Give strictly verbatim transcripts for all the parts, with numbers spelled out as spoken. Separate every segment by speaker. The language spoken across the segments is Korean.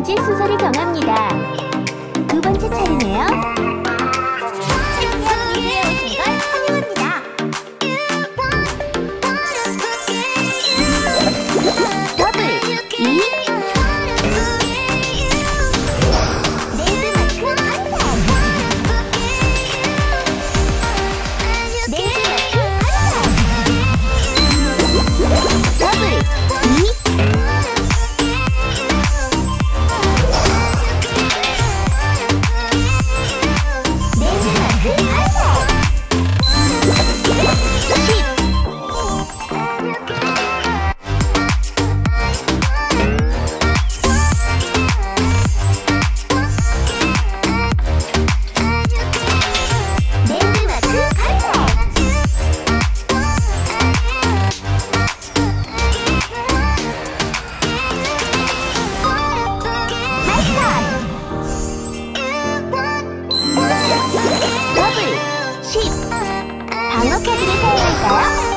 Speaker 1: 번째 순서를 정합니다. 두 번째 차례네요.
Speaker 2: 챔피언 리그에 오신 걸 환영합니다.
Speaker 1: 더블 이 방어 카드를 사용할까요?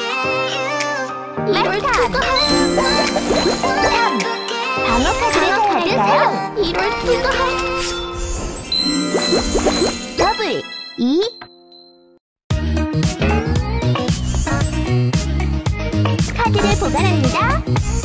Speaker 2: 이럴 수가.
Speaker 1: 삼. 방어 카드를 사용할까요?
Speaker 2: 이럴 수가.
Speaker 1: 더블 이 카드를 보관합니다.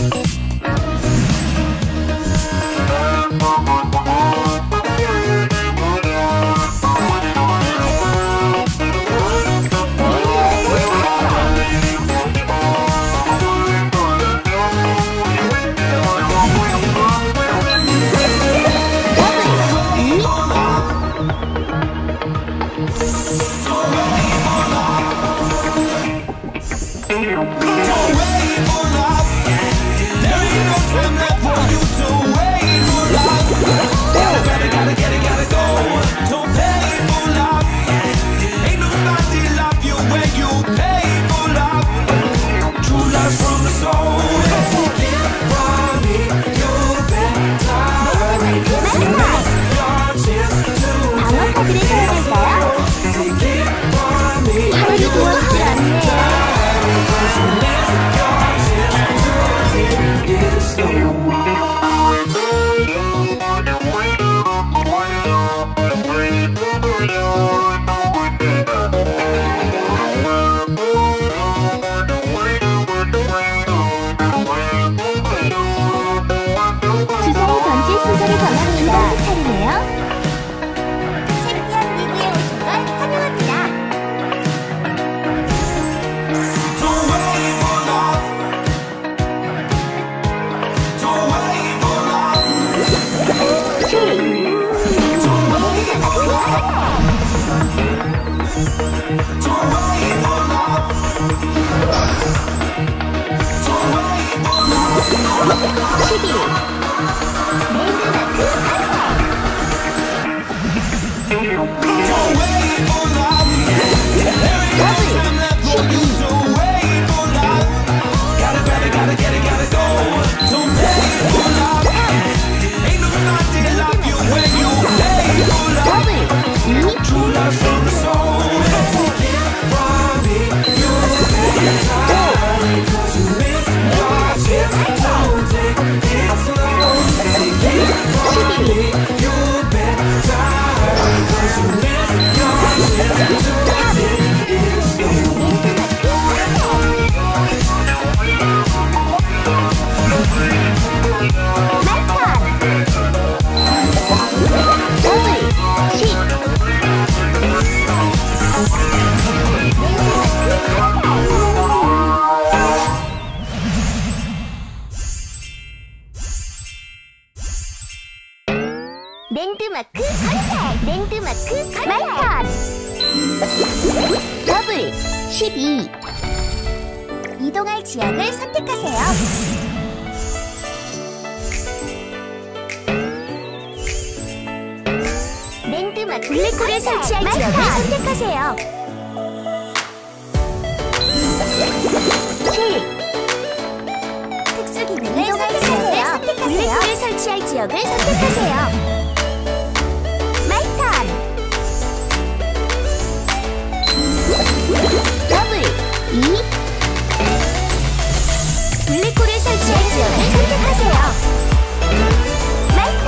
Speaker 1: 주사위 던질 순서를 정합니다. 차례네요.
Speaker 2: 챔피언 리그에 오신 걸 환영합니다.
Speaker 1: 십일
Speaker 2: 랜드마크 컨셉! 랜드마크 컨셉!
Speaker 1: 말판 더블 십이
Speaker 2: 이동할 지역을 선택하세요. 랜드마크 블랙홀을 설치할
Speaker 1: 말판.
Speaker 2: 지역을 선택하세요.
Speaker 1: 칠
Speaker 2: 특수 기능을 선택하세요. 블랙홀을 설치할 지역을 선택하세요.
Speaker 1: 더블 이
Speaker 2: 블랙홀을 설치할 지역을 선택하세요.
Speaker 1: 말판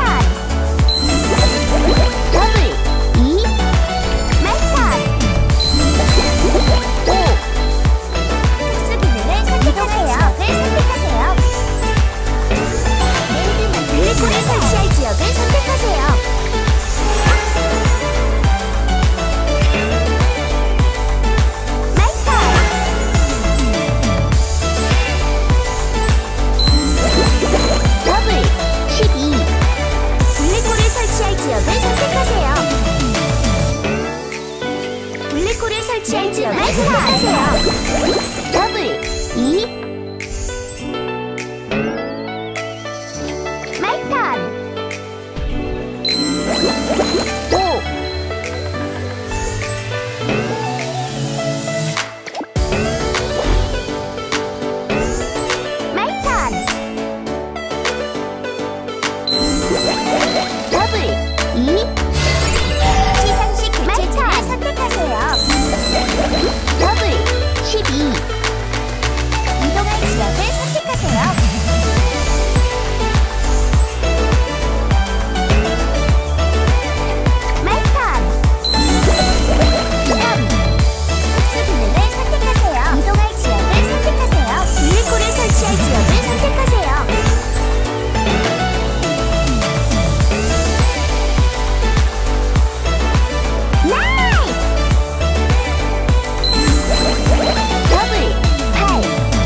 Speaker 1: 더블 이.
Speaker 2: 시상식 개최지를 선택하세요.
Speaker 1: 더블 십이.
Speaker 2: 이동할 지역을 선택하세요. 특수 기능을 선택하세요. 이동할 지역을 선택하세요. 블랙홀을 설치할 지역을 선택하세요.
Speaker 1: 더블 팔.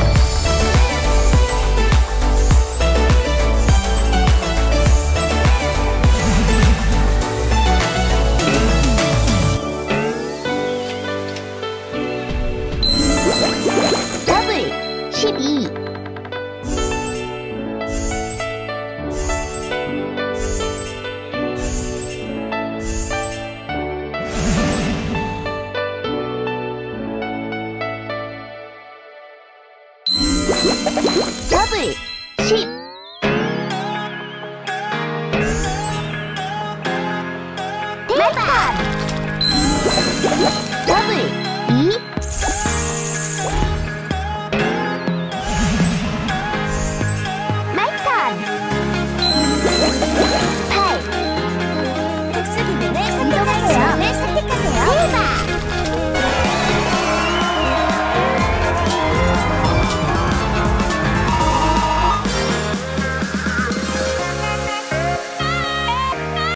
Speaker 1: 더블 십이. 더블 십. 대박. 더블